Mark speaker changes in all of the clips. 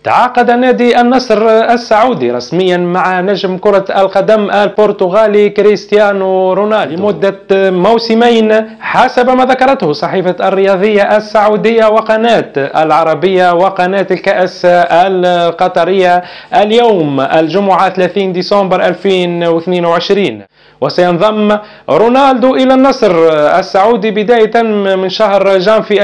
Speaker 1: تعاقد نادي النصر السعودي رسميا مع نجم كرة القدم البرتغالي كريستيانو رونالدو لمدة موسمين حسب ما ذكرته صحيفة الرياضية السعودية وقناة العربية وقناة الكأس القطرية اليوم الجمعة 30 ديسمبر 2022. وسينضم رونالدو إلى النصر السعودي بداية من شهر جانفي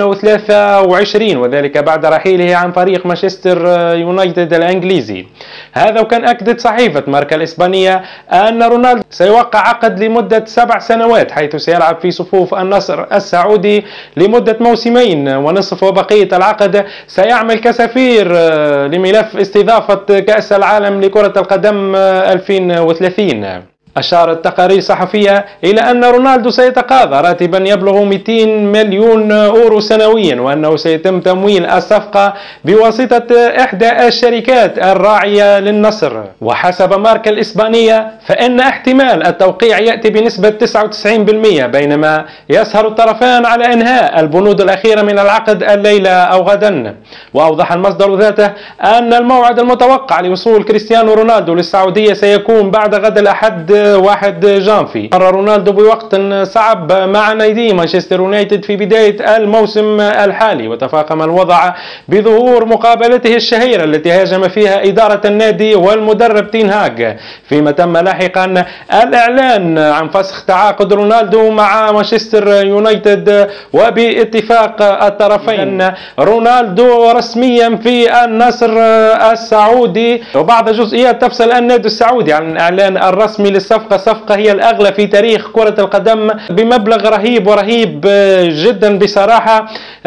Speaker 1: 2023، وذلك بعد رحيله عن فريق مانشستر يونايتد الإنجليزي. هذا وكان أكدت صحيفة ماركا الإسبانية أن رونالدو سيوقع عقد لمدة 7 سنوات، حيث سيلعب في صفوف النصر السعودي لمدة موسمين ونصف، وبقية العقد سيعمل كسفير لملف استضافة كأس العالم لكرة القدم 2030. أشارت تقارير صحفية إلى أن رونالدو سيتقاضى راتبا يبلغ 200 مليون أورو سنويا، وأنه سيتم تمويل الصفقة بواسطة إحدى الشركات الراعية للنصر. وحسب ماركا الإسبانية فإن احتمال التوقيع يأتي بنسبة 99%، بينما يسهر الطرفان على إنهاء البنود الأخيرة من العقد الليلة أو غدا. وأوضح المصدر ذاته أن الموعد المتوقع لوصول كريستيانو رونالدو للسعودية سيكون بعد غد الأحد 1 جانفي. مر رونالدو بوقت صعب مع نادي مانشستر يونايتد في بداية الموسم الحالي، وتفاقم الوضع بظهور مقابلته الشهيرة التي هاجم فيها إدارة النادي والمدرب تين هاج، فيما تم لاحقا الإعلان عن فسخ تعاقد رونالدو مع مانشستر يونايتد وباتفاق الطرفين. رونالدو رسميا في النصر السعودي، وبعض جزئيات تفصل النادي السعودي عن الإعلان الرسمي صفقة هي الأغلى في تاريخ كرة القدم بمبلغ رهيب ورهيب جدا بصراحة.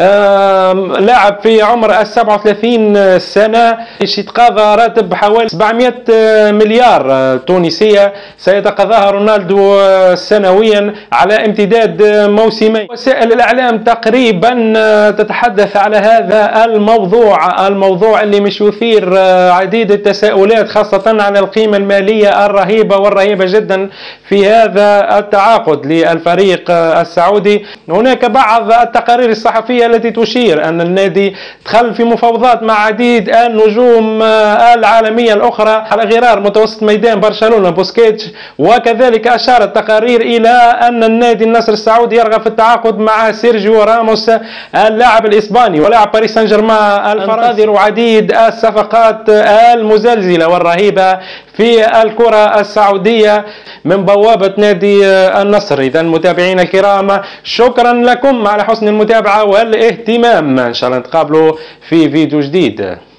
Speaker 1: لاعب في عمر 37 سنة يتقاضى راتب حوالي 700 مليار تونسية سيتقاضاها رونالدو سنويا على امتداد موسمين. وسائل الإعلام تقريبا تتحدث على هذا الموضوع اللي مش يثير عديد التساؤلات، خاصة عن القيمة المالية الرهيبة والرهيبة جدا في هذا التعاقد للفريق السعودي. هناك بعض التقارير الصحفية التي تشير أن النادي دخل في مفاوضات مع عديد النجوم العالمية الأخرى على غرار متوسط ميدان برشلونة بوسكيتش، وكذلك أشارت تقارير إلى أن النادي النصر السعودي يرغب في التعاقد مع سيرجيو راموس اللاعب الإسباني ولاعب باريس سان جيرمان الفرنسي. وعديد الصفقات المزلزلة والرهيبة في الكرة السعودية من بوابة نادي النصر. إذا متابعينا الكرام، شكرا لكم على حسن المتابعة والاهتمام، إن شاء الله نتقابلوا في فيديو جديد.